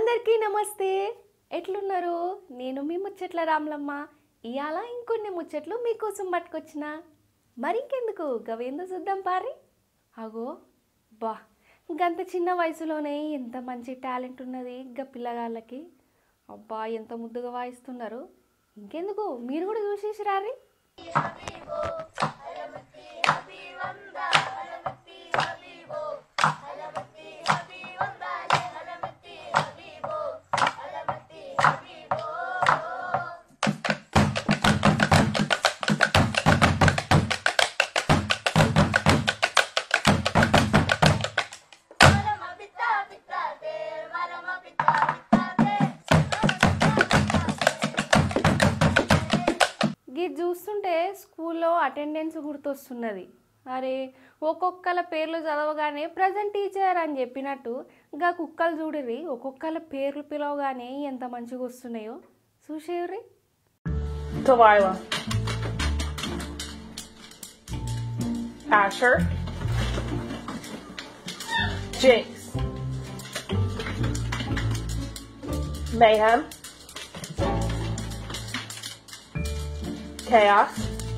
అందరికీ నమస్తే ఎట్లున్నారు నేను మీ ముచ్చట్ల రామలమ్మ ఇయాల ఇంకొన్ని ముచ్చట్లు మీకోసం పట్టుకొచ్చిన మరి ఇంకెందుకు గవేందో చూద్దాం పారి అగో బా గంత చిన్న వయసులోనే ఎంత మంచి టాలెంట్ ఉన్నది గ పిల్లగాళ్ళకి అబ్బా ఎంత ముద్దుగా వాయిస్తున్నారు ఇంకెందుకు మీరు కూడా చూసేసి రారి చూస్తుంటే స్కూల్లో అటెండెన్స్ గుర్తొస్తున్నది అరే ఒక్కొక్కల పేర్లు చదవగానే ప్రజెంట్ టీచర్ అని చెప్పినట్టు ఇంకా కుక్కలు చూడరి ఒక్కొక్కల పేర్లు పిలవగానే ఎంత మంచిగా వస్తున్నాయో చూసేయరి Delilah, Asher, Jinx, Mayhem, Chaos,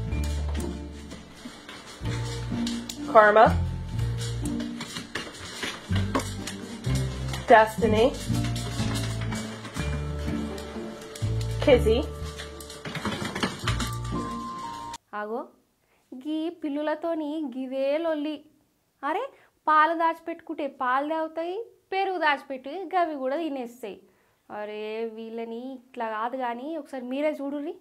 Karma, Destiny, Kizzy, ఆగో గీ పిల్లులతోని గివే లొల్లి అరే పాలు దాచిపెట్టుకుంటే పాలు తాగుతాయి పెరుగు దాచిపెట్టి గవి కూడా తినేస్తాయి అరే వీళ్ళని ఇట్లా కాదు కానీ ఒకసారి మీరే చూడుర్రి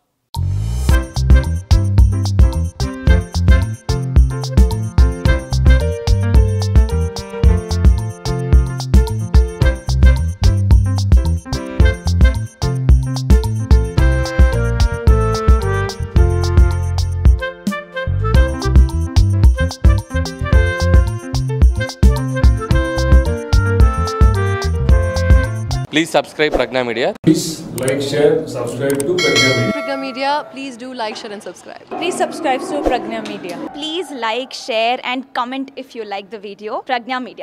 Please subscribe Pragna Media. Please like, share, subscribe to Pragna Media. Pragna Media, please do like, share and subscribe. Please subscribe to Pragna Media. Please like, share and comment if you like the video. Pragna Media.